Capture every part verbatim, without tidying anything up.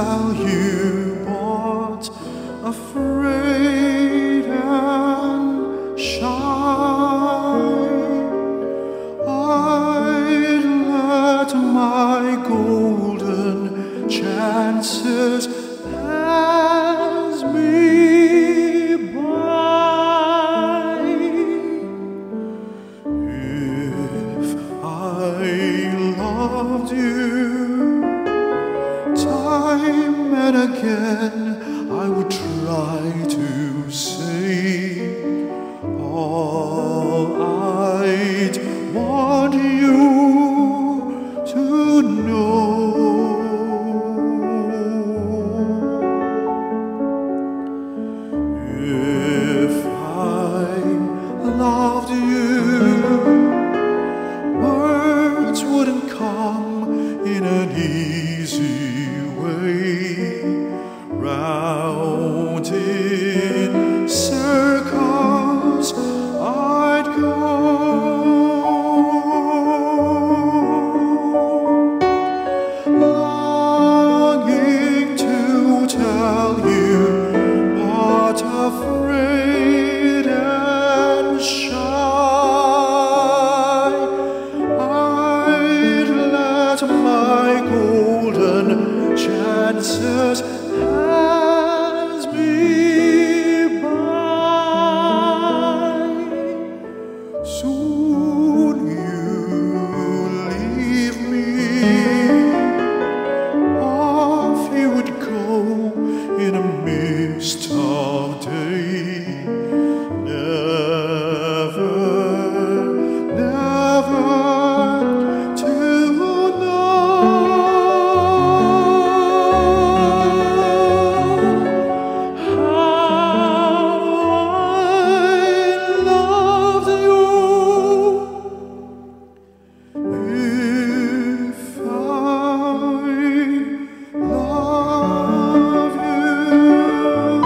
tell you, but afraid and shy, I'd let my golden chances pass me by. If I loved you, time and again I would try to say all I'd want you to know. If I loved you, words wouldn't come in an easy way. Round in circles I'd go, longing to tell you, but afraid and shy, I'd let my golden chances pass me by. Soon you leave me, off you would go in a mist of day. Never, never to know how I loved you. If I love you.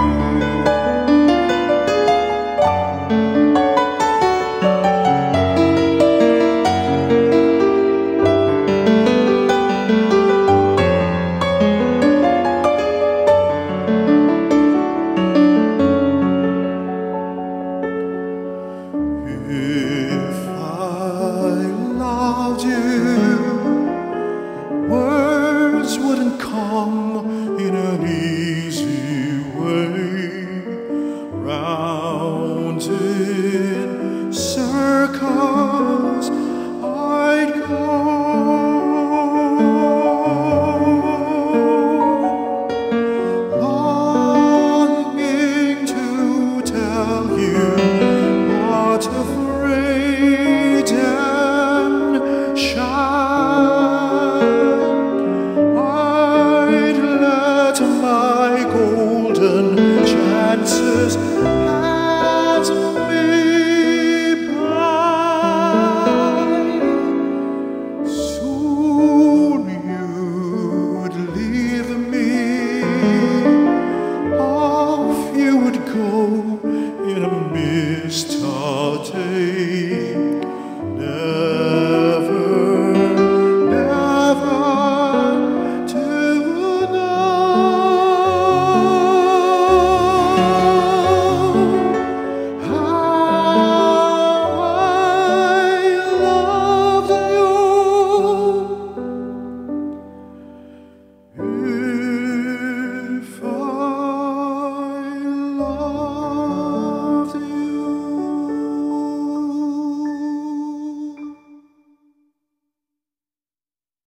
If I loved you, words wouldn't come